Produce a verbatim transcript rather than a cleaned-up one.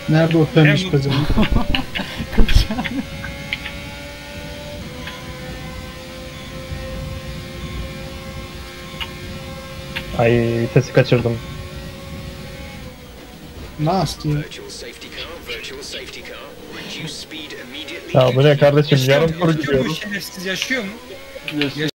Nerede o pembiş bacım? Ay vitesi kaçırdım. Nasıl ya? Ya bu ne kardeşim, yarım tur Yaşıyor mu? gidiyoruz. Şerefsiz yaşıyor mu? Yaşıyor.